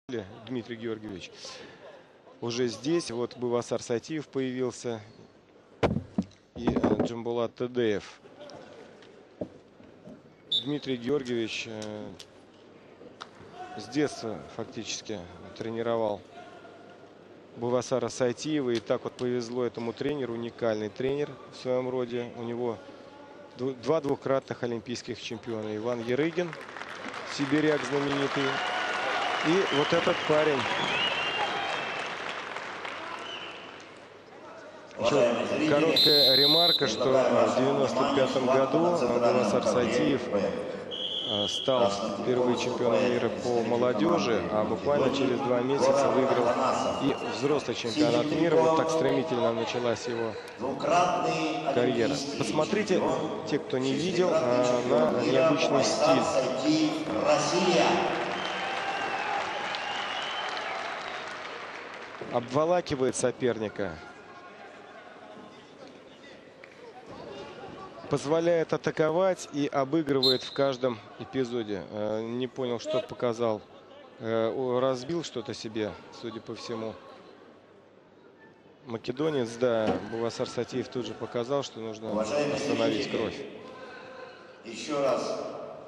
Дмитрий Георгиевич уже здесь. Вот Бувасар Сатиев появился и Джамбулат Тедеев. Дмитрий Георгиевич с детства фактически тренировал Бувасара Сатиева. И так вот повезло этому тренеру, уникальный тренер в своем роде. У него два двукратных олимпийских чемпиона. Иван Ярыгин, сибиряк знаменитый. И вот этот парень. Еще короткая ремарка, что в 1995 году Бувасар Сатиев стал впервые чемпионом мира по молодежи, а буквально через 2 месяца выиграл и взрослый чемпионат мира. Вот так стремительно началась его карьера. Посмотрите, те, кто не видел, на необычный стиль. Обволакивает соперника. Позволяет атаковать и обыгрывает в каждом эпизоде. Не понял, что показал. Разбил что-то себе, судя по всему. Македонец, да. Бувасар Сатиев тут же показал, что нужно остановить кровь. Еще раз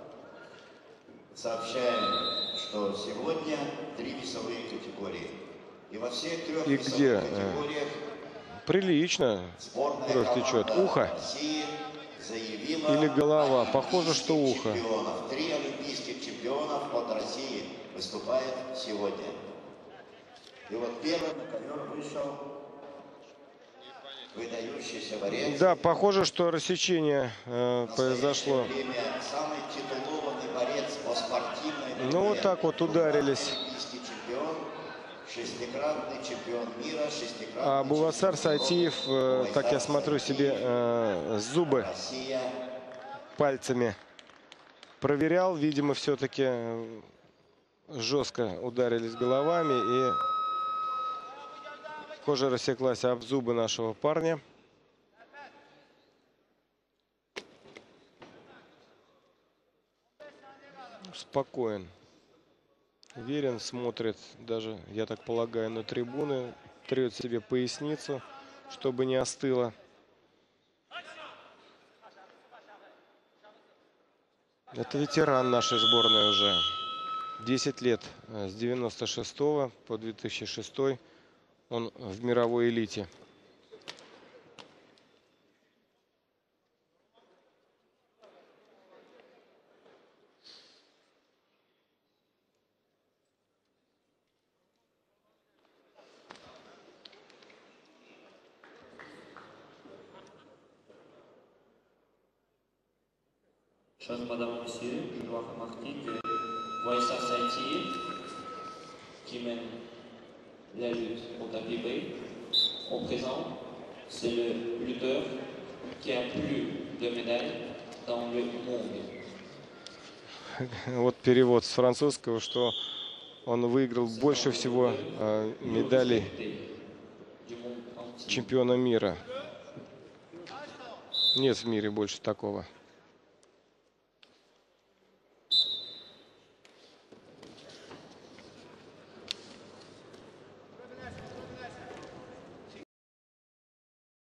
сообщаем, что сегодня 3 весовые категории. И во всех 3 и весовых где категориях прилично кровь течет. Ухо или голова? Похоже, что ухо. 3 олимпийских чемпионов от России выступает сегодня. И вот первым на ковер вышел выдающийся борец. Да, похоже, что рассечение произошло. Самый титулованный борец по спортивной. Ну вот так вот ударились. Шестикратный чемпион мира, А Бувасар Сатиев, так я смотрю, себе зубы пальцами проверял. Видимо, все-таки жестко ударились головами, и кожа рассеклась об зубы нашего парня. Спокоен. Уверен, смотрит даже, я так полагаю, на трибуны. Трет себе поясницу, чтобы не остыло. Это ветеран нашей сборной уже. 10 лет. С 96 по 2006 он в мировой элите. Chers Madame et Messieurs, je dois remarquer que Buvasar Satiev, qui mène la lutte au tapis rouge, au présent, c'est le lutteur qui a plus de médailles dans le monde. Вот перевод с французского, что он выиграл больше всего медалей чемпиона мира. Нет в мире больше такого.